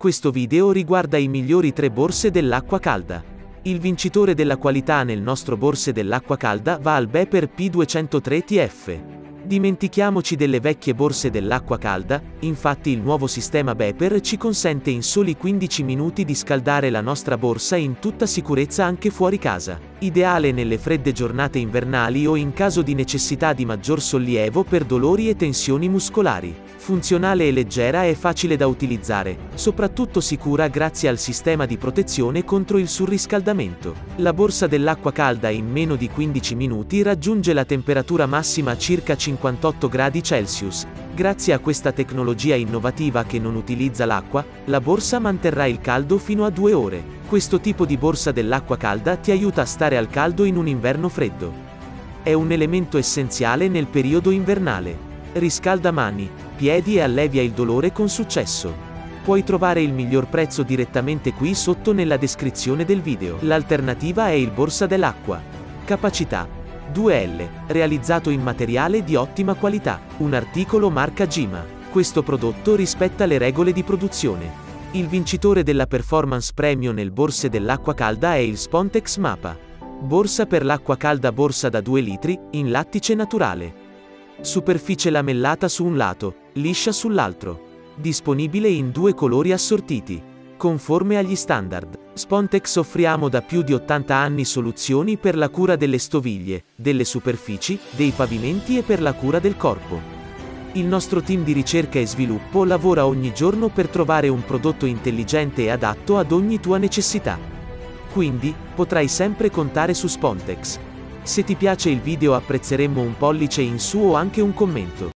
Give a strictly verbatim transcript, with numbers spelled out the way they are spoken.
Questo video riguarda i migliori tre borse dell'acqua calda. Il vincitore della qualità nel nostro borse dell'acqua calda va al Beper P duecentotre T F. Dimentichiamoci delle vecchie borse dell'acqua calda, infatti il nuovo sistema Beper ci consente in soli quindici minuti di scaldare la nostra borsa in tutta sicurezza anche fuori casa. Ideale nelle fredde giornate invernali o in caso di necessità di maggior sollievo per dolori e tensioni muscolari. Funzionale e leggera e facile da utilizzare, soprattutto sicura grazie al sistema di protezione contro il surriscaldamento. La borsa dell'acqua calda in meno di quindici minuti raggiunge la temperatura massima a circa cinquantotto gradi Celsius. Grazie a questa tecnologia innovativa che non utilizza l'acqua, la borsa manterrà il caldo fino a due ore. Questo tipo di borsa dell'acqua calda ti aiuta a stare al caldo in un inverno freddo. È un elemento essenziale nel periodo invernale. Riscalda mani, piedi e allevia il dolore con successo. Puoi trovare il miglior prezzo direttamente qui sotto nella descrizione del video. L'alternativa è il borsa dell'acqua. Capacità due L, realizzato in materiale di ottima qualità, un articolo marca Gima. Questo prodotto rispetta le regole di produzione. Il vincitore della Performance Premio nel borse dell'acqua calda è il Spontex Mapa. Borsa per l'acqua calda, borsa da due litri, in lattice naturale. Superficie lamellata su un lato, liscia sull'altro. Disponibile in due colori assortiti. Conforme agli standard. Spontex offriamo da più di ottanta anni soluzioni per la cura delle stoviglie, delle superfici, dei pavimenti e per la cura del corpo. Il nostro team di ricerca e sviluppo lavora ogni giorno per trovare un prodotto intelligente e adatto ad ogni tua necessità. Quindi, potrai sempre contare su Spontex. Se ti piace il video apprezzeremmo un pollice in su o anche un commento.